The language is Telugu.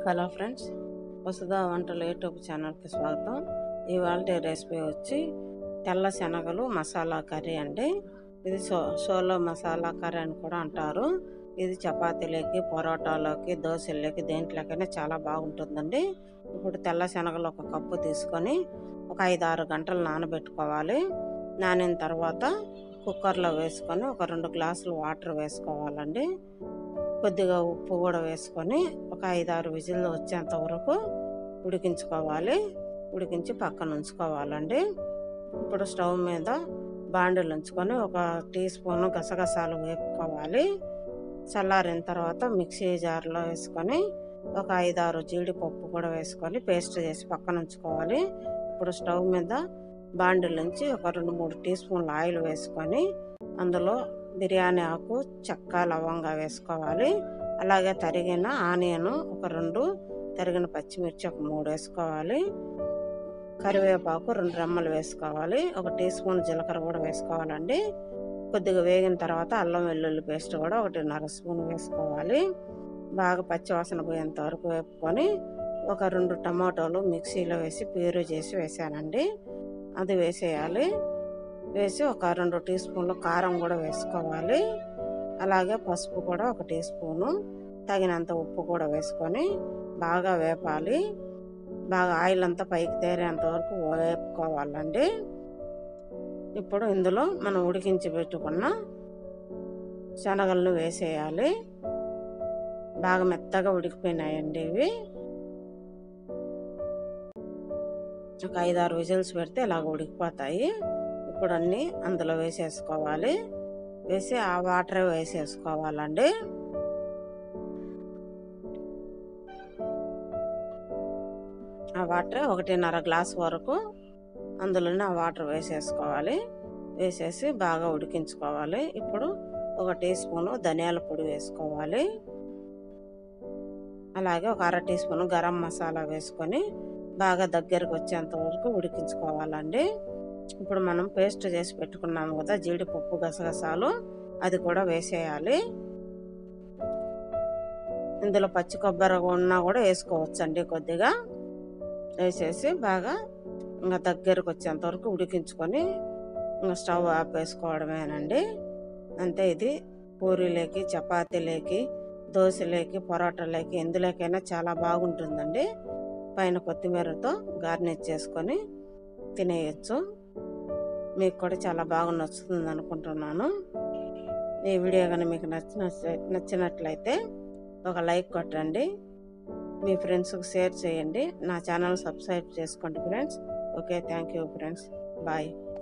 హలో ఫ్రెండ్స్, వసుధా వంటలు యూట్యూబ్ ఛానల్కి స్వాగతం. ఇవాళ రెసిపీ వచ్చి తెల్ల శనగలు మసాలా కర్రీ అండి. ఇది సోలో మసాలా కర్రీ అని కూడా అంటారు. ఇది చపాతీలోకి, పొరోటాలోకి, దోశల్లోకి దేంట్లోకైనా చాలా బాగుంటుందండి. ఇప్పుడు తెల్ల శనగలు ఒక కప్పు తీసుకొని ఒక 5-6 గంటలు నానబెట్టుకోవాలి. నానిన తర్వాత కుక్కర్లో వేసుకొని ఒక 2 గ్లాసులు వాటర్ వేసుకోవాలండి. కొద్దిగా ఉప్పు కూడా వేసుకొని ఒక 5-6 విజిల్లు వచ్చేంత వరకు ఉడికించుకోవాలి. ఉడికించి పక్కన ఉంచుకోవాలండి. ఇప్పుడు స్టవ్ మీద బాండిల్ ఉంచుకొని ఒక టీ స్పూన్ గసగసాలు వేపుకోవాలి. చల్లారిన తర్వాత మిక్సీ జార్లో వేసుకొని ఒక 5-6 జీడిపప్పు కూడా వేసుకొని పేస్ట్ చేసి పక్కన ఉంచుకోవాలి. ఇప్పుడు స్టవ్ మీద బాండిల్ నుంచి ఒక 2-3 టీ స్పూన్ల ఆయిల్ వేసుకొని అందులో బిర్యానీ ఆకు, చెక్క, లవంగా వేసుకోవాలి. అలాగే తరిగిన ఆనియన్ ఒక 2, తరిగిన పచ్చిమిర్చి ఒక 3 వేసుకోవాలి. కరివేపాకు 2 రెమ్మలు వేసుకోవాలి. ఒక టీ స్పూన్ జీలకర్ర కూడా వేసుకోవాలండి. కొద్దిగా వేగిన తర్వాత అల్లం వెల్లుల్లి పేస్ట్ కూడా 1.5 స్పూన్ వేసుకోవాలి. బాగా పచ్చివాసన పోయేంత వరకు వేపుకొని ఒక 2 టమాటోలు మిక్సీలో వేసి ప్యూరీ చేసి వేసానండి. అది వేసేయాలి. వేసి ఒక 2 టీ స్పూన్లు కారం కూడా వేసుకోవాలి. అలాగే పసుపు కూడా ఒక టీ స్పూను, తగినంత ఉప్పు కూడా వేసుకొని బాగా వేపాలి. బాగా ఆయిల్ అంతా పైకి తేరేంత వరకు వేపుకోవాలండి. ఇప్పుడు ఇందులో మనం ఉడికించి పెట్టుకున్న శనగలను వేసేయాలి. బాగా మెత్తగా ఉడికిపోయినాయండి ఇవి. ఒక 5-6 విజిల్స్ పెడితే ఇలాగ ఉడికిపోతాయి. ఇప్పుడు అన్నీ అందులో వేసేసుకోవాలి. వేసి ఆ వాటర్ వేసేసుకోవాలండి. ఆ వాటర్ 1.5 గ్లాస్ వరకు అందులోనే ఆ వాటర్ వేసేసుకోవాలి. వేసేసి బాగా ఉడికించుకోవాలి. ఇప్పుడు ఒక టీ స్పూను ధనియాల పొడి వేసుకోవాలి. అలాగే ఒక 1/2 టీ స్పూను గరం మసాలా వేసుకొని బాగా దగ్గరకు వచ్చేంత వరకు ఉడికించుకోవాలండి. ఇప్పుడు మనం పేస్ట్ చేసి పెట్టుకున్నాము కదా జీడిపప్పు, గసగసాలు, అది కూడా వేసేయాలి. ఇందులో పచ్చి కొబ్బరి ఉన్నా కూడా వేసుకోవచ్చండి. కొద్దిగా వేసేసి బాగా ఇంకా దగ్గరకు వచ్చేంత వరకు ఉడికించుకొని ఇంకా స్టవ్ ఆపేసుకోవడమేనండి. అంతే. ఇది పూరీలోకి, చపాతీలోకి, దోశలోకి, పొరాటాలోకి ఎందులోకైనా చాలా బాగుంటుందండి. పైన కొత్తిమీరతో గార్నిష్ చేసుకొని తినేయచ్చు. మీకు కూడా చాలా బాగా నచ్చుతుంది అనుకుంటున్నాను. ఈ వీడియో కానీ మీకు నచ్చినట్లయితే ఒక లైక్ కొట్టండి. మీ ఫ్రెండ్స్కి షేర్ చేయండి. నా ఛానల్ సబ్స్క్రైబ్ చేసుకోండి friends. Okay, thank you friends. Bye.